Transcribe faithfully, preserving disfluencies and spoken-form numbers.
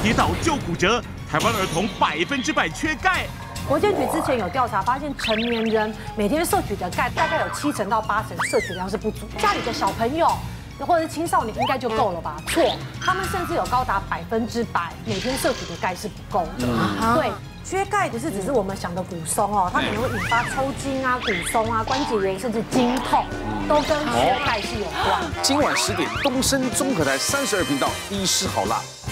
跌倒就骨折，台湾儿童百分之百缺钙。 国健局之前有调查发现，成年人每天摄取的钙大概有七成到八成摄取量是不足，家里的小朋友或者是青少年应该就够了吧？错，他们甚至有高达百分之百每天摄取的钙是不够的。对，缺钙不是只是我们想的骨松哦，它可能会引发抽筋啊、骨松啊、关节炎，甚至筋痛，都跟缺钙是有关。 今晚十点，东升综合台三十二频道，医师好辣。